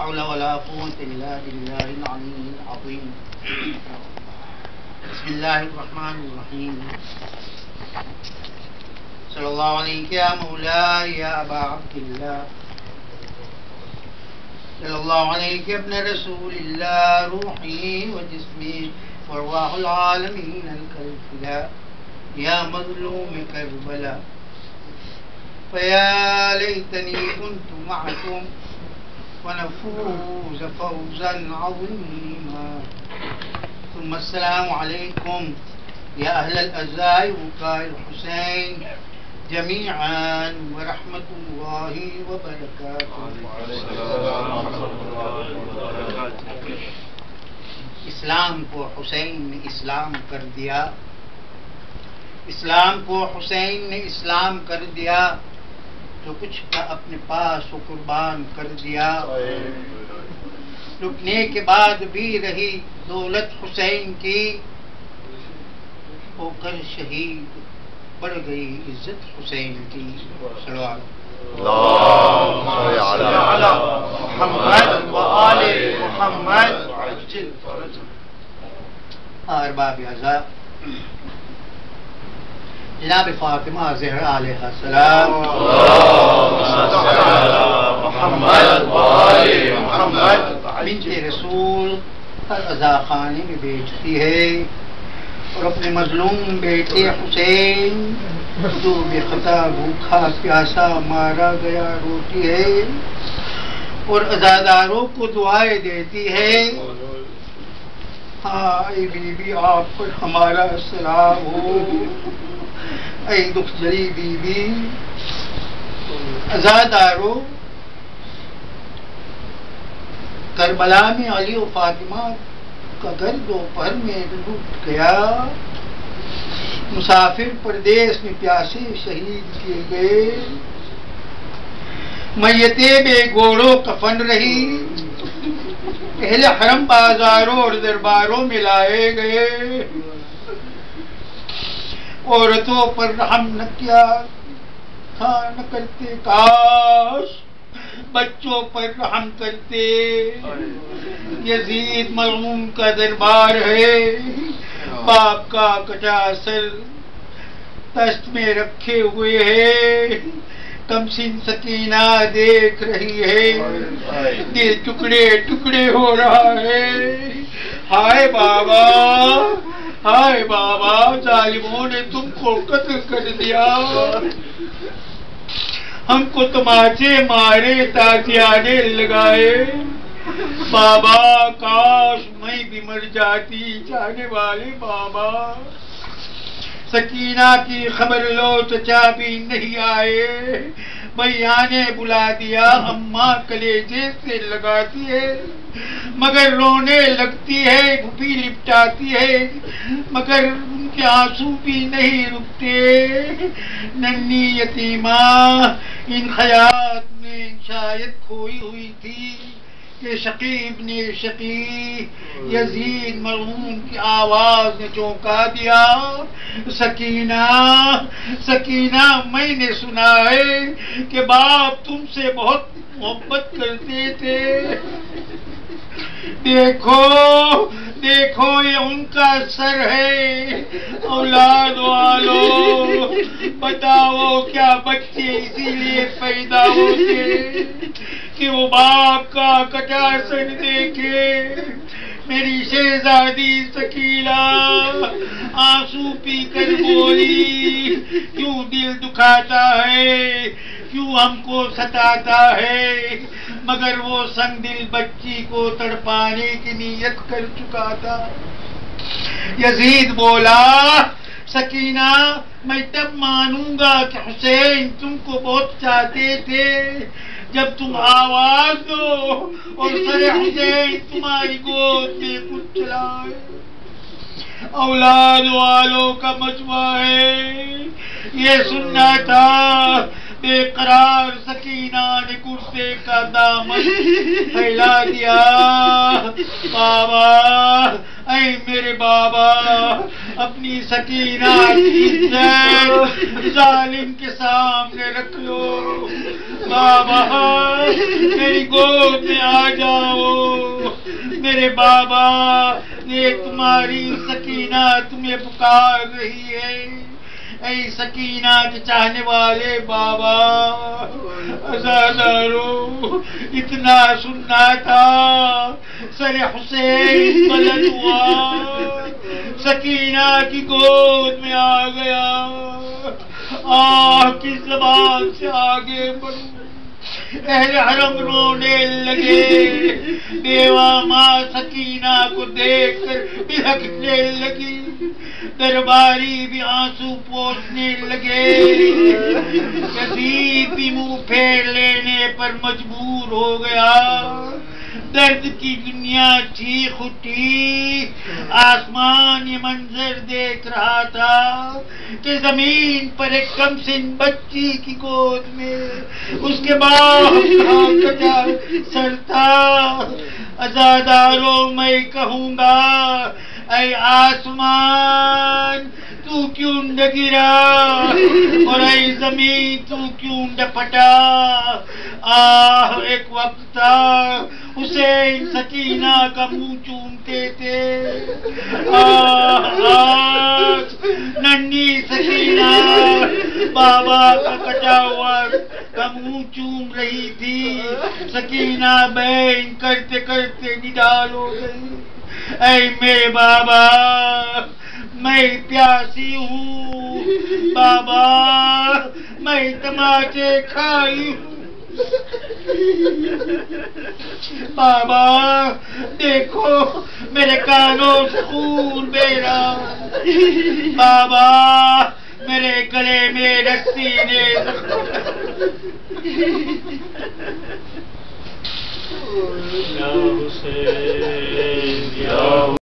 حول ولا قوة إلا بالله العلي العظيم. بسم الله الرحمن الرحيم. صلى الله عليك يا مولاي يا أبا عبد الله. صلى الله عليك يا ابن رسول الله روحي وجسمي وارواح العالمين الكرفلا يا مظلوم كربلاء. فيا ليتني كنت معكم ونفوز فوزا عظيما. ثم السلام عليكم يا أهل الأزاي وقاء الحسين جميعا ورحمة الله وبركاته. اسلام کو حسین نے اسلام کر دیا، اسلام کو حسین نے اسلام کر دیا، جو کچھ کا اپنے پاس وہ قربان کر دیا. رکنے کے بعد بھی رہی دولت حسین کی، ہو کر شہید بڑھ گئی عزت حسین کی. صلوات اللهم صل على محمد وآل محمد وعجل فرجهم. ارباب اعزاء، جناب فاطمہ زہرا علیہ السلام محمد وآل محمد بنت رسول ہر عزا خانے میں بیچتی ہے، اور اپنے مظلوم بیٹے حسین جو بے خطا بھوکھا پیاسا مارا گیا روتی ہے، اور عزاداروں کو دعائیں دیتی ہے. اے بی بی آپ پر ہمارا سلام ہو، اے دکھ جلی بی بی. عزاداروں، کربلا میں علی و فاطمہ کا گھر دوپہر میں ڈوب گیا. مسافر پردیس میں پیاسے شہید کیے گئے. میتیں بے گوڑوں کفن رہی. اہل حرم بازاروں اور درباروں میں لائے گئے. عورتوں پر رحم نہ کیا تھا نہ کرتے، کاش بچوں پر رحم کرتے. یزید ملعون کا دربار ہے، باپ کا کٹا سر دست میں رکھے ہوئے ہے. کمسن سکینہ دیکھ رہی ہے، دل ٹکڑے ٹکڑے ہو رہا ہے. ہائے بابا، ہائے بابا، ظالموں نے تم کو قتل کر دیا. ہم کو تماچے مارے، تازیانے لگائے. بابا کاش میں بھی مر جاتی. جانے والے بابا، سکینہ کی خبر لو، چچا بھی نہیں آئے. بھیا نے بلا دیا، اماں کلیجے سے لگاتی ہے مگر رونے لگتی ہے. پھوپھی لپٹاتی ہے مگر ان کے آنسو بھی نہیں رکتے. ننھی یتیمہ ان خیالات میں شاید کھوئی ہوئی تھی کہ شقیب نے شقی یزید ملعون کی آواز نے چونکا دیا. سکینہ، سکینہ، میں نے سنا ہے کہ باپ تم سے بہت محبت کرتے تھے. دیکھو دیکھو، یہ ان کا سر ہے. اولاد والو بتاؤ، کیا بچے اسی لیے پیدا ہوتے کہ وہ باپ کا کٹا سر دیکھے؟ میری شہزادی سکینہ آنسو پی کر بولی، کیوں دل دکھاتا ہے، کیوں ہم کو ستاتا ہے؟ مگر وہ سنگ دل بچی کو تڑپانے کی نیت کر چکا تھا. یزید بولا، سکینہ میں تب مانوں گا کہ حسین تم کو بہت چاہتے تھے جب تم آواز دو اور سر حسین تمہاری گود میں کچھ چلائے. اولاد والوں کا مجمع ہے، یہ سننا تھا. بے قرار سکینہ نے کرسے کا دامن پھیلا دیا. بابا، اے میرے بابا، اپنی سکینہ کی عزت ظالم کے سامنے رکھ لو. بابا میری گود میں آ جاؤ، میرے بابا یہ تمہاری سکینہ تمہیں پکار رہی ہے، اے سکینہ کے چاہنے والے بابا، عزادارو اتنا سننا تھا، سر حسین بلند ہوا، سکینہ کی گود میں آ گیا، کی زبان سے آگے بڑھوں، اہل حرم رونے لگے، بیوہ ماں سکینہ کو دیکھ کر بہکنے لگی، درباری بھی آنسو پوچھنے لگے، یزید بھی منہ پھیر لینے پر مجبور ہو گیا، درد کی دنیا چیخ اٹھی، آسمان یہ منظر دیکھ رہا تھا کہ زمین پر ایک کمسن بچی کی گود میں اس کے باپ کا کٹا سر تھا۔ عزاداروں میں کہوں گا اے آسمان تو کیوں نہ گرا اور اے زمین تو کیوں نہ پھٹا، ایک وقت تھا حسین سکینہ کا منہ چومتے تھے، ننھی سکینہ بابا کا کٹا ہوا کا منہ چوم رہی تھی، سکینہ بین کرتے کرتے نڈال ہو گئی، اے میرے بابا میں پیاسی ہوں، بابا میں تماچے کھائی ہوں، بابا دیکھو میرے کانوں سے خون بہ رہا، بابا میرے گلے میں رسی نے یا حسین یا